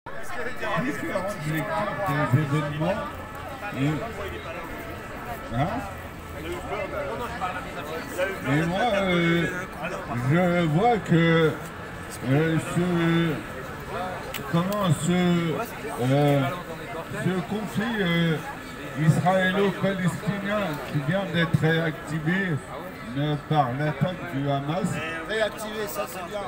différentes lectures des événements. Hein? Et moi, je vois que ce conflit israélo-palestinien qui vient d'être réactivé par l'attaque du Hamas. Réactiver, ça c'est bien.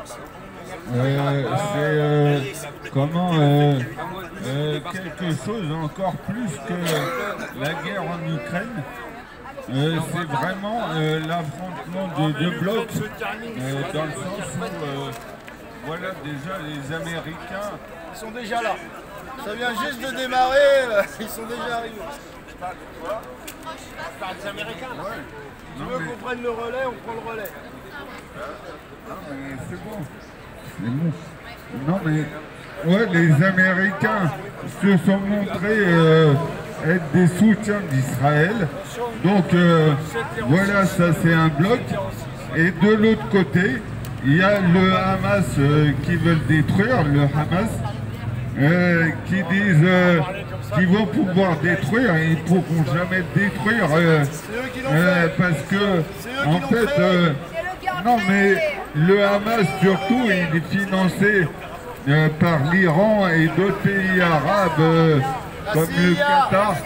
Quelque chose encore plus que la guerre en Ukraine. C'est vraiment l'affrontement de deux blocs, dans le sens où voilà, déjà les Américains. Ils sont déjà là. Ça vient juste de démarrer, ils sont déjà arrivés. Tu parles de quoi? Tu parles des Américains là? Ouais. Tu veux qu'on prenne le relais, on prend le relais. Non mais c'est bon. C'est bon. Non mais ouais, les Américains se sont montrés être des soutiens d'Israël. Donc voilà, ça c'est un bloc. Et de l'autre côté, il y a le Hamas qui veulent détruire, le Hamas, qui disent qu'ils vont pouvoir détruire et ils ne pourront jamais détruire parce que en fait non mais le Hamas surtout il est financé par l'Iran et d'autres pays arabes comme le Qatar.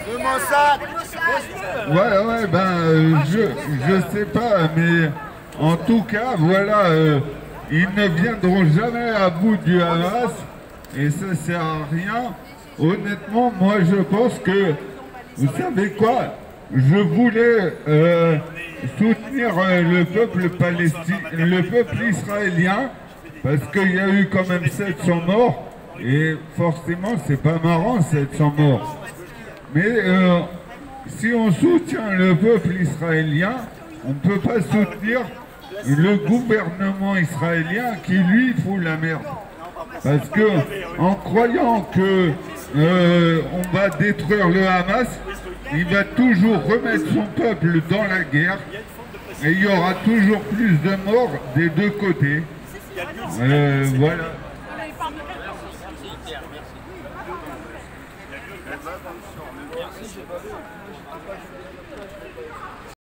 Ouais, ben je sais pas, mais en tout cas, voilà, ils ne viendront jamais à bout du Hamas et ça sert à rien. Honnêtement, moi je pense que, vous savez quoi, je voulais soutenir le peuple palestinien, le peuple israélien, parce qu'il y a eu quand même 700 morts. Et forcément, c'est pas marrant, 700 morts. Mais si on soutient le peuple israélien, on ne peut pas soutenir le gouvernement israélien qui, lui, fout la merde. Parce que, en croyant que on va détruire le Hamas, il va toujours remettre son peuple dans la guerre et il y aura toujours plus de morts des deux côtés. Voilà. Merci.